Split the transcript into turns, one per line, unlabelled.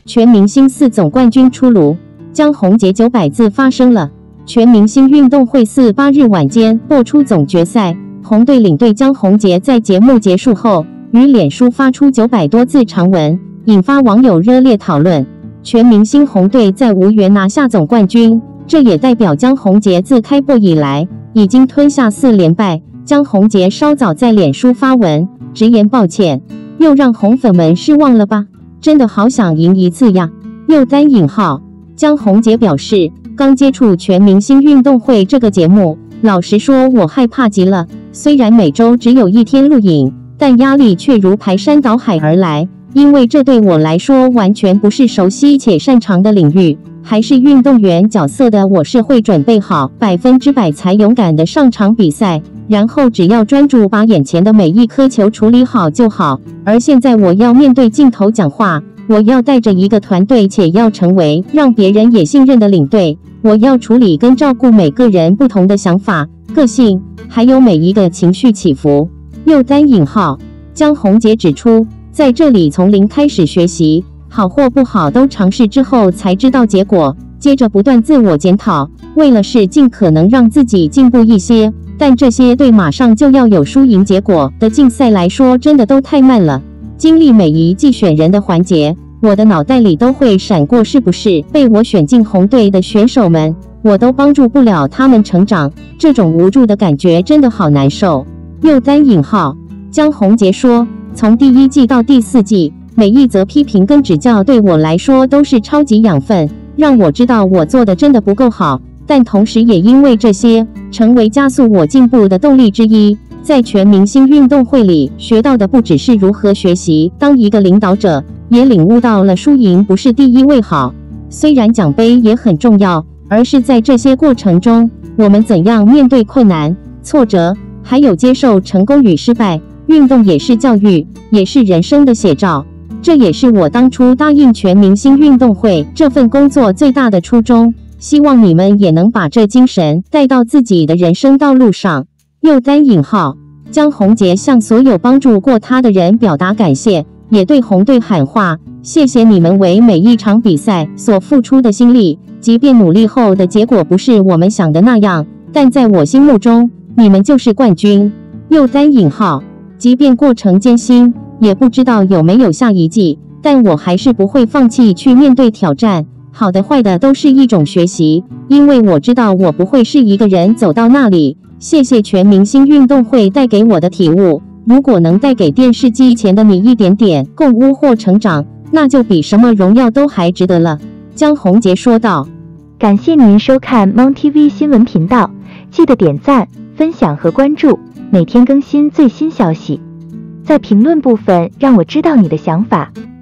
全明星4总冠军出炉，江宏杰900字发生了。全明星运动会4、8日晚间播出总决赛，红队领队江宏杰在节目结束后于脸书发出900多字长文，引发网友热烈讨论。全明星红队在无缘拿下总冠军，这也代表江宏杰自开播以来已经吞下4连败。江宏杰稍早在脸书发文直言抱歉，又让红粉们失望了吧？真的好想赢一次呀！又单引号，江宏杰表示，刚接触全明星运动会这个节目，老实说我害怕极了。虽然每周只有1天录影，但压力却如排山倒海而来，因为这对我来说完全不是熟悉且擅长的领域。还是运动员角色的我是会准备好100%才勇敢的上场比赛，然后只要专注把眼前的每一颗球处理好就好。而现在我要面对镜头讲话，我要带着一个团队，且要成为让别人也信任的领队。我要处理跟照顾每个人不同的想法、个性，还有每一个情绪起伏。又单引号，江宏杰指出，在这里从零开始学习，好或不好都尝试之后才知道结果，接着不断自我检讨，为了是尽可能让自己进步一些。但这些对马上就要有输赢结果的竞赛来说，真的都太慢了。经历每一季选人的环节，我的脑袋里都会闪过是不是被我选进红队的选手们，我都帮助不了他们成长，这种无助的感觉真的好难受。又单引号，江宏杰说，从第1季到第4季，每一则批评跟指教对我来说都是超级养分，让我知道我做的真的不够好，但同时也因为这些，成为加速我进步的动力之一。在全明星运动会里学到的不只是如何学习当一个领导者，也领悟到了输赢不是第一位好，虽然奖杯也很重要，而是在这些过程中，我们怎样面对困难、挫折，还有接受成功与失败。运动也是教育，也是人生的写照。这也是我当初答应全明星运动会这份工作最大的初衷，希望你们也能把这精神带到自己的人生道路上。又单引号，江宏杰向所有帮助过他的人表达感谢，也对红队喊话，谢谢你们为每一场比赛所付出的心力，即便努力后的结果不是我们想的那样，但在我心目中，你们就是冠军。又单引号，即便过程艰辛，也不知道有没有下一季，但我还是不会放弃去面对挑战，好的坏的都是一种学习，因为我知道我不会是一个人走到那里。谢谢全明星运动会带给我的体悟，如果能带给电视机前的你一点点共悟或成长，那就比什么荣耀都还值得了。江宏杰说道。
感谢您收看 Mon TV 新闻频道，记得点赞、分享和关注，每天更新最新消息。在评论部分让我知道你的想法。